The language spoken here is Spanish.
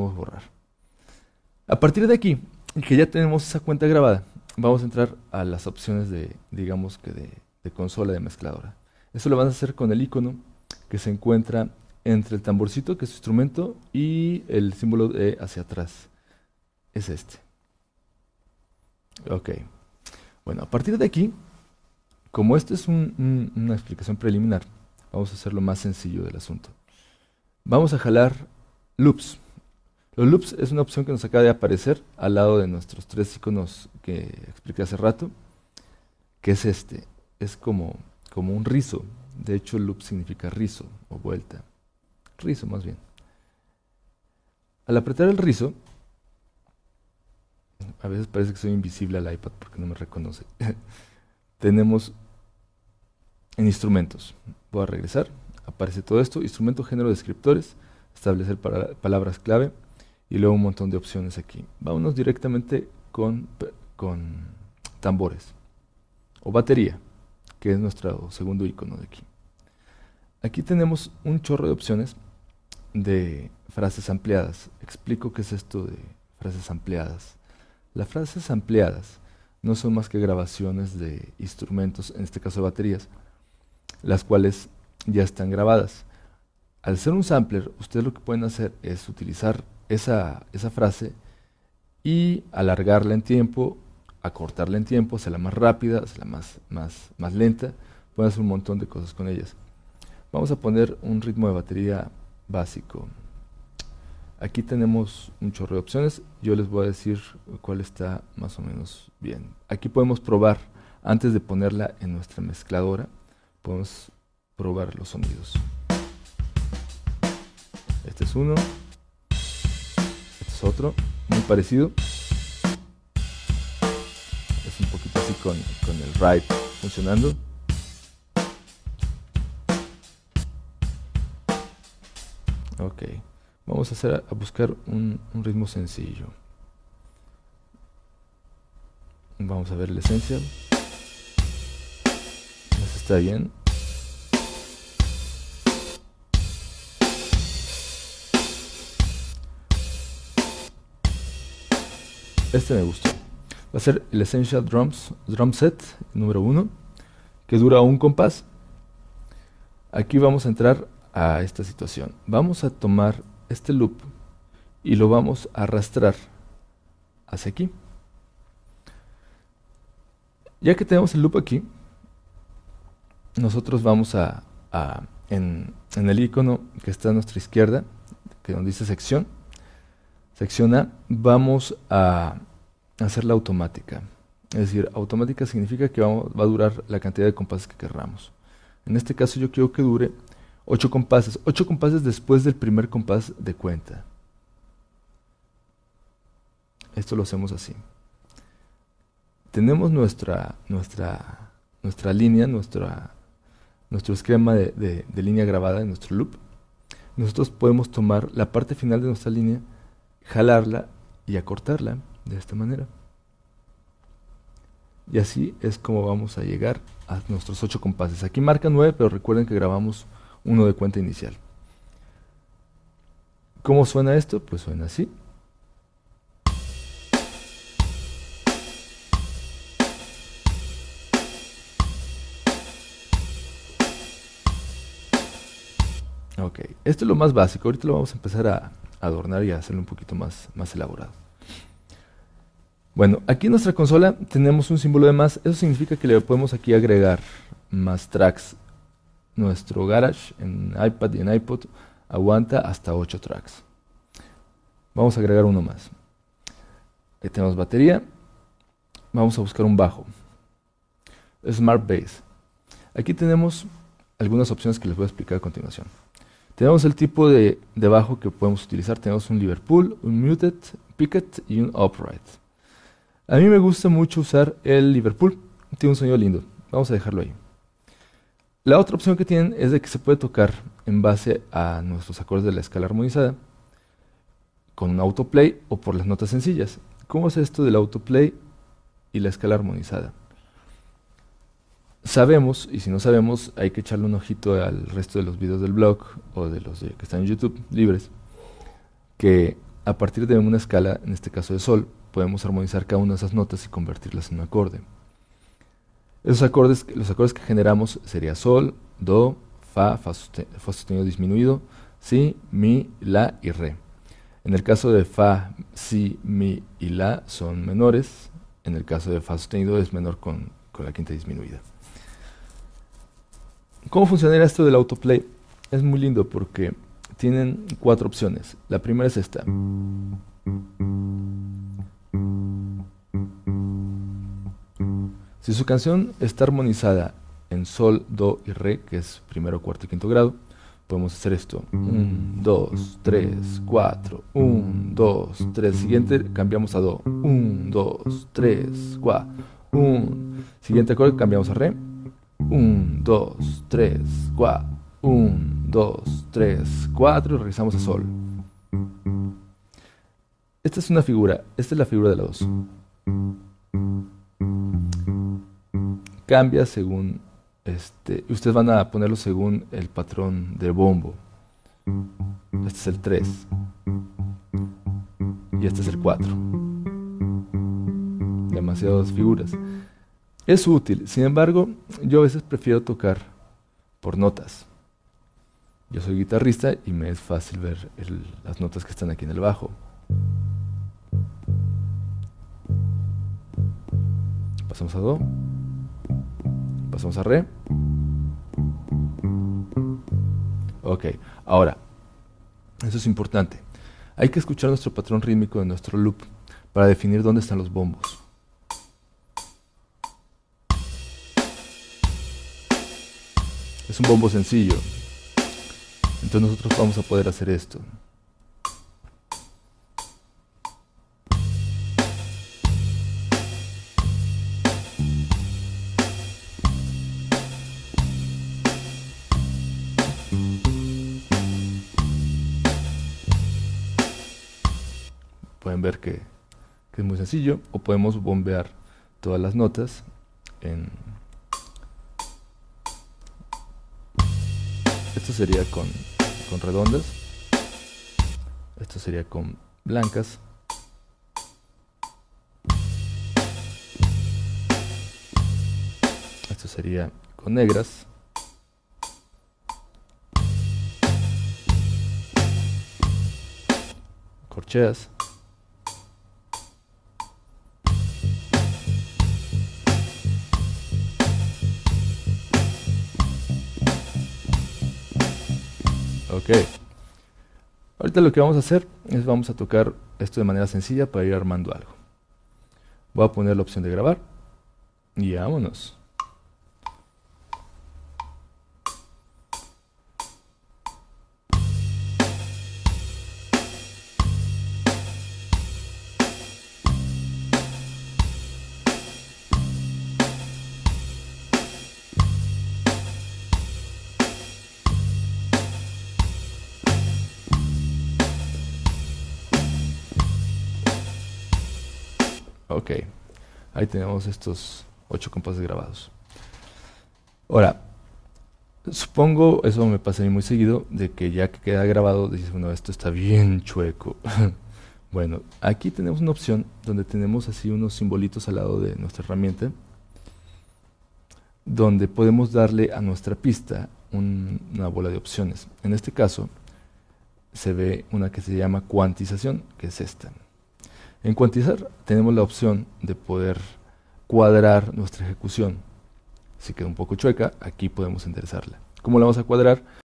a borrar. A partir de aquí, que ya tenemos esa cuenta grabada, vamos a entrar a las opciones de, digamos que de consola de mezcladora. Eso lo vas a hacer con el icono que se encuentra entre el tamborcito, que es su instrumento, y el símbolo de hacia atrás. Es este. Ok. Bueno, a partir de aquí, como esto es una explicación preliminar, vamos a hacer lo más sencillo del asunto. Vamos a jalar loops. Los loops es una opción que nos acaba de aparecer al lado de nuestros tres iconos que expliqué hace rato, que es este. Es como un rizo. De hecho, loop significa rizo o vuelta. Rizo más bien. Al apretar el rizo, a veces parece que soy invisible al iPad porque no me reconoce. Tenemos en instrumentos. Voy a regresar. Aparece todo esto. Instrumento, género, descriptores. Establecer palabras clave. Y luego un montón de opciones aquí. Vámonos directamente con tambores. O batería, que es nuestro segundo icono de aquí. Aquí tenemos un chorro de opciones de frases ampliadas. Explico qué es esto de frases ampliadas. Las frases ampliadas no son más que grabaciones de instrumentos, en este caso de baterías, las cuales ya están grabadas. Al ser un sampler, ustedes lo que pueden hacer es utilizar esa frase y alargarla en tiempo, acortarla en tiempo, hacerla más rápida, hacerla más lenta. Pueden hacer un montón de cosas con ellas. Vamos a poner un ritmo de batería básico. Aquí tenemos un chorro de opciones. Yo les voy a decir cuál está más o menos bien. Aquí podemos probar, antes de ponerla en nuestra mezcladora, podemos probar los sonidos. Este es uno. Este es otro, muy parecido. Es un poquito así con el ride funcionando. Ok, vamos a buscar un ritmo sencillo. Vamos a ver la esencia. Eso está bien. Este me gustó. Va a ser el Essential Drum Set número 1, que dura un compás. Aquí vamos a entrar a esta situación. Vamos a tomar este loop y lo vamos a arrastrar hacia aquí. Ya que tenemos el loop aquí, nosotros vamos en el icono que está a nuestra izquierda, que donde dice sección A, vamos a hacerla automática. Es decir, automática significa que va a durar la cantidad de compases que querramos. En este caso yo quiero que dure 8 compases. 8 compases después del primer compás de cuenta. Esto lo hacemos así. Tenemos nuestra línea, nuestro esquema de línea grabada en nuestro loop. Nosotros podemos tomar la parte final de nuestra línea, jalarla y acortarla de esta manera. Y así es como vamos a llegar a nuestros 8 compases. Aquí marca 9, pero recuerden que grabamos uno de cuenta inicial. ¿Cómo suena esto? Pues suena así. Ok, esto es lo más básico. Ahorita lo vamos a empezar a adornar y a hacerlo un poquito más elaborado. Bueno, aquí en nuestra consola tenemos un símbolo de más. Eso significa que le podemos aquí agregar más tracks. Nuestro Garage en iPad y en iPod aguanta hasta 8 tracks. Vamos a agregar uno más. Ahí tenemos batería. Vamos a buscar un bajo. Smart Bass. Aquí tenemos algunas opciones que les voy a explicar a continuación. Tenemos el tipo de bajo que podemos utilizar. Tenemos un Liverpool, un Muted, Picket y un Upright. A mí me gusta mucho usar el Liverpool. Tiene un sonido lindo. Vamos a dejarlo ahí. La otra opción que tienen es de que se puede tocar en base a nuestros acordes de la escala armonizada con un autoplay o por las notas sencillas. ¿Cómo es esto del autoplay y la escala armonizada? Sabemos, y si no sabemos, hay que echarle un ojito al resto de los videos del blog o de los que están en YouTube libres, que a partir de una escala, en este caso de sol, podemos armonizar cada una de esas notas y convertirlas en un acorde. Los acordes que generamos sería sol, do, fa sostenido disminuido, si, mi, la y re. En el caso de fa, si, mi y la son menores. En el caso de fa sostenido es menor con la quinta disminuida. ¿Cómo funcionaría esto del autoplay? Es muy lindo porque tienen 4 opciones. La primera es esta. Si su canción está armonizada en sol, do y re, que es primero, cuarto y quinto grado, podemos hacer esto. 1, 2, 3, 4. 1, 2, 3. Siguiente, cambiamos a do. 1, 2, 3, 4. 1. Siguiente acorde, cambiamos a re. 1, 2, 3, 4. 1, 2, 3, 4. Y regresamos a sol. Esta es una figura. Esta es la figura de la 2. Cambia según ustedes van a ponerlo según el patrón de bombo. Este es el 3 y este es el 4. Demasiadas figuras. Es útil, sin embargo, yo a veces prefiero tocar por notas. Yo soy guitarrista y me es fácil ver las notas que están aquí en el bajo. Pasamos a do. Pasamos a re. Ok, ahora, eso es importante. Hay que escuchar nuestro patrón rítmico de nuestro loop para definir dónde están los bombos. Es un bombo sencillo. Entonces nosotros vamos a poder hacer esto. Pueden ver que es muy sencillo, o podemos bombear todas las notas esto sería con redondas, esto sería con blancas, esto sería con negras, corcheas, ok. Ahorita lo que vamos a hacer es vamos a tocar esto de manera sencilla para ir armando algo. Voy a poner la opción de grabar y vámonos. Ok, ahí tenemos estos 8 compases grabados. Ahora, supongo, eso me pasa a mí muy seguido, de que ya que queda grabado, dices, bueno, esto está bien chueco. Bueno, aquí tenemos una opción donde tenemos así unos simbolitos al lado de nuestra herramienta, donde podemos darle a nuestra pista una bola de opciones. En este caso, se ve una que se llama cuantización, que es esta. En cuantizar tenemos la opción de poder cuadrar nuestra ejecución. Si queda un poco chueca, aquí podemos enderezarla. ¿Cómo la vamos a cuadrar?